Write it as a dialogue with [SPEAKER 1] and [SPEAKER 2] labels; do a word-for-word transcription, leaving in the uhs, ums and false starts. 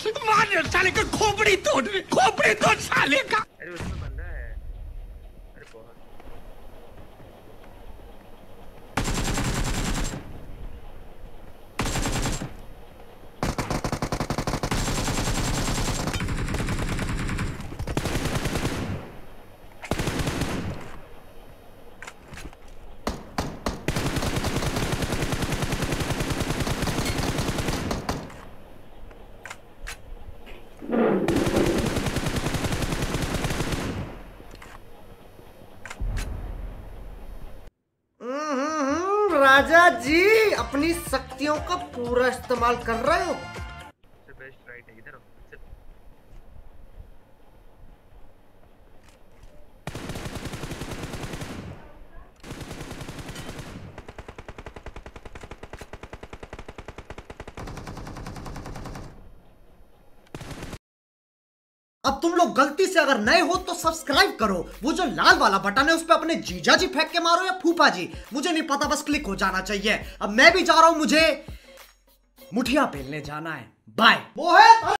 [SPEAKER 1] मार साले का खोपड़ी तोड़ खोपड़ी तोड़ साले का।
[SPEAKER 2] अरे उसमें बंदा है। अरे बहुत
[SPEAKER 3] राजा जी अपनी शक्तियों का पूरा इस्तेमाल कर रहे हो।
[SPEAKER 2] बेस्ट राइट है इधर।
[SPEAKER 3] अब तुम लोग गलती से अगर नए हो तो सब्सक्राइब करो, वो जो लाल वाला बटन है उस पे अपने जीजा जी फेंक के मारो या फूफा जी, मुझे नहीं पता, बस क्लिक हो जाना चाहिए। अब मैं भी जा रहा हूं, मुझे मुठिया पेलने जाना है। बाय।